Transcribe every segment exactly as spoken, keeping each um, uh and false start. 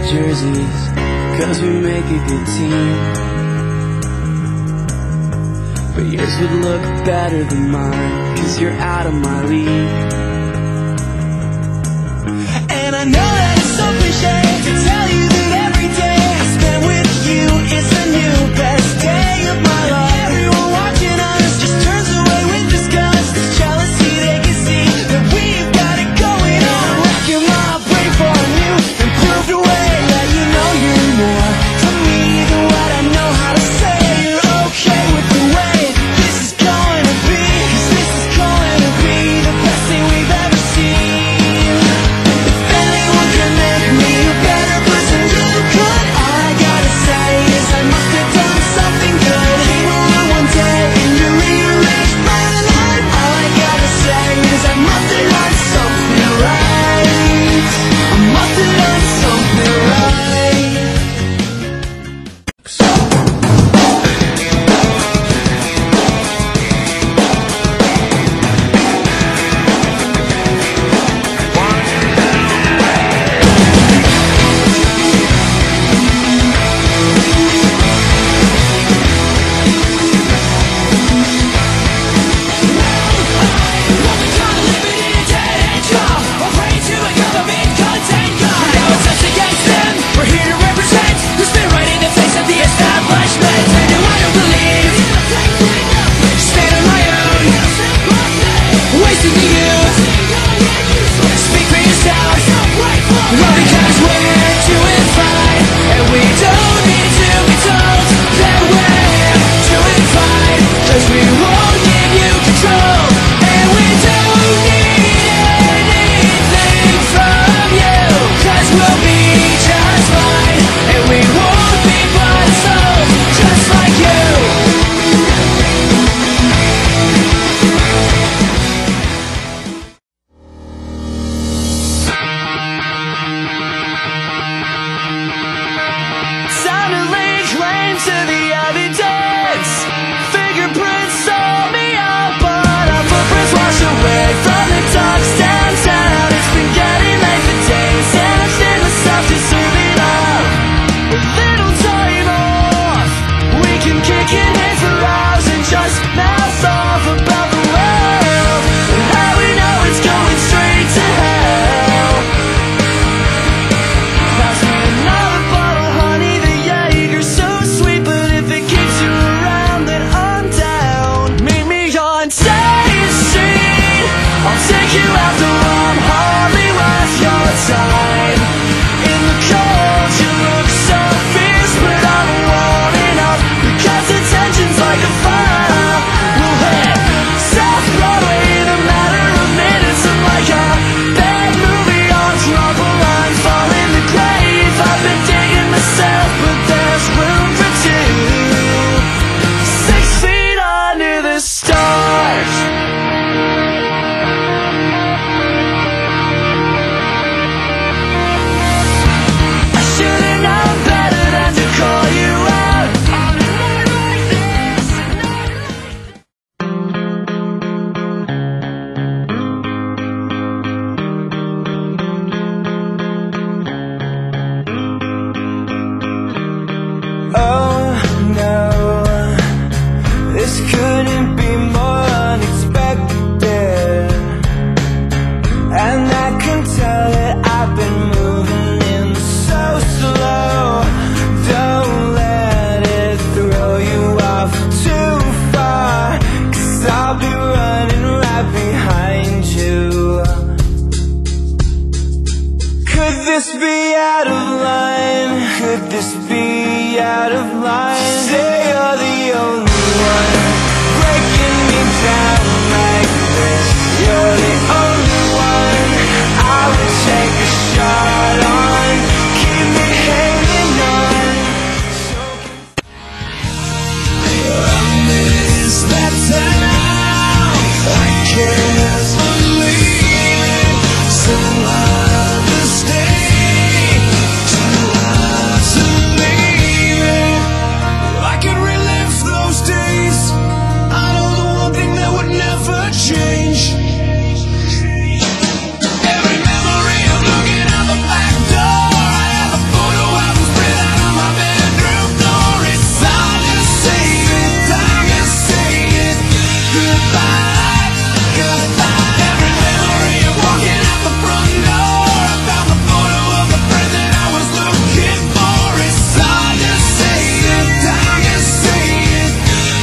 jerseys, cause we make a good team. But yours would look better than mine, cause you're out of my league. And I know that it's so cliche to tell you that every day I spend with you is the new best day of my life. Everyone watching us just turns away with disgust. This jealousy, they can see that we've got it going on. Wrecking my brain for a new improved way. Let you know you're more to me than what I know how to say. You're okay with the way this is going to be, cause this is going to be the best thing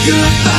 Goodbye.